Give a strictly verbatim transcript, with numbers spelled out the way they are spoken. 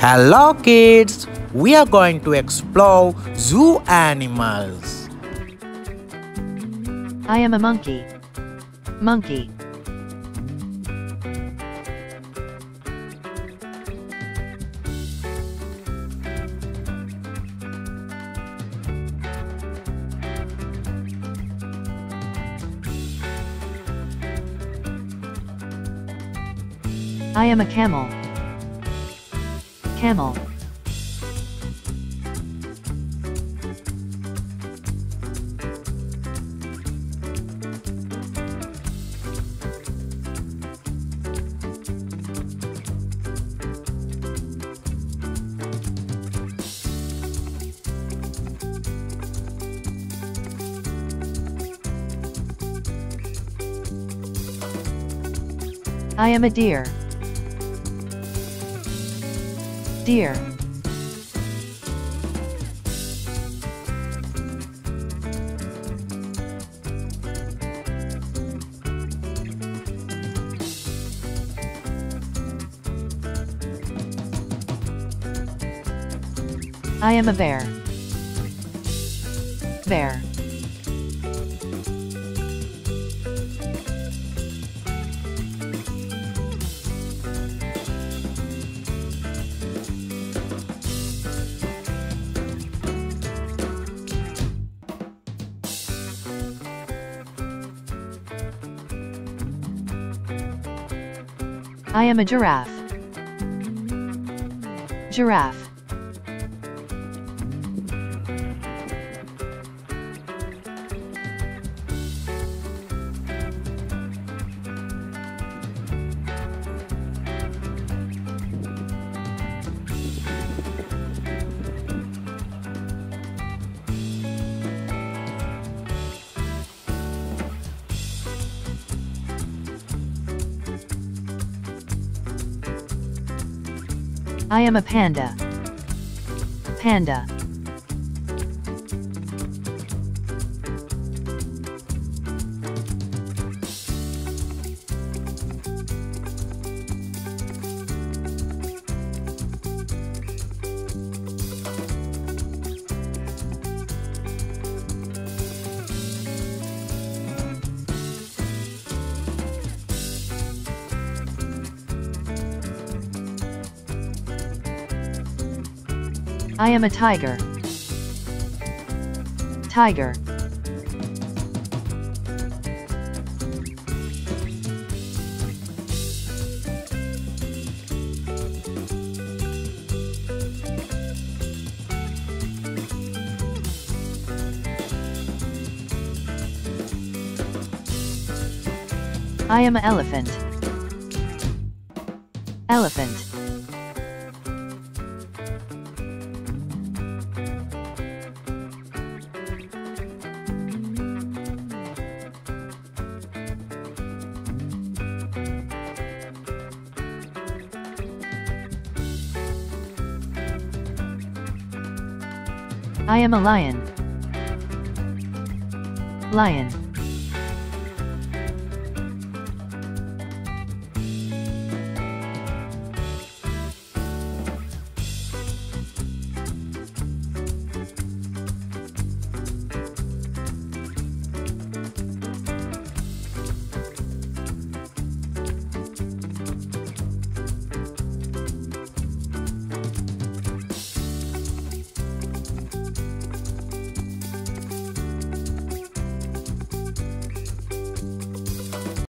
Hello kids, we are going to explore zoo animals. I am a monkey. Monkey. I am a camel. Camel. I am a deer. Deer. I am a bear. Bear. I am a giraffe. Giraffe. I am a panda. Panda. I am a tiger. Tiger. I am an elephant. Elephant. I am a lion. Lion.